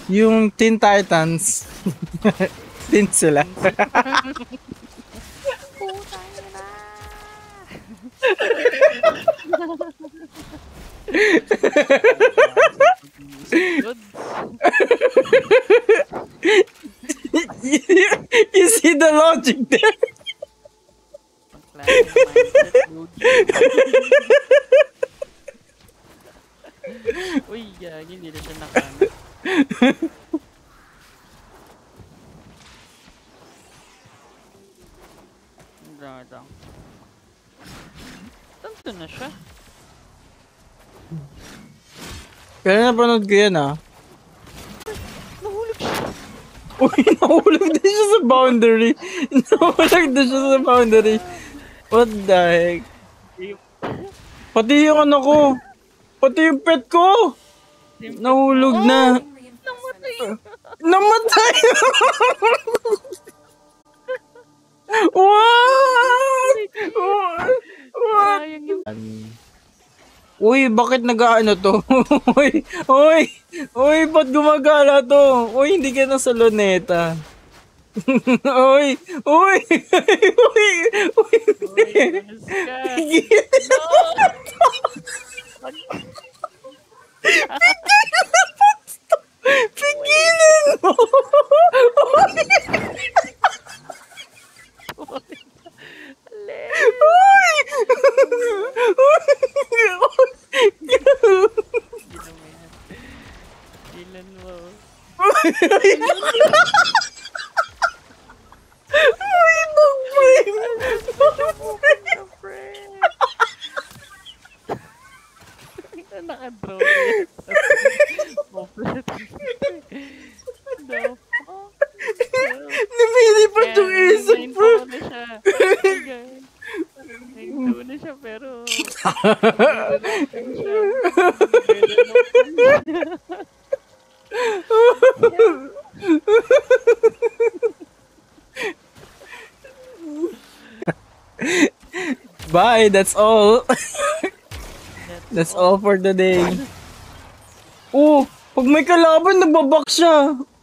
Yung Teen Titans. Teen sila. Putang ina. Good. You see the logic there? Ang klase ng mindset, dude. Uy, yagi, hindi na siya nakano. Dadang. Tanto na siya. Kaya napanood ko yan Nahulog siya. Uy, nahulog din siya sa boundary. Nahulog din siya sa boundary. What the heck? Pati yung ano ko. Pati yung pet ko. Nahulog na. Namatay! What? What? Uy, bakit nag-aano to? Uy, ba't gumagala to? Uy, hindi ka na sa luneta. Uy! Pigilan mo! Ilan mo? Naka-draw it. Lumilipad yung isip bro. Nahinto na siya pero Bye, that's all. That's all for the day. Oh, pag may kalaban, nababak siya.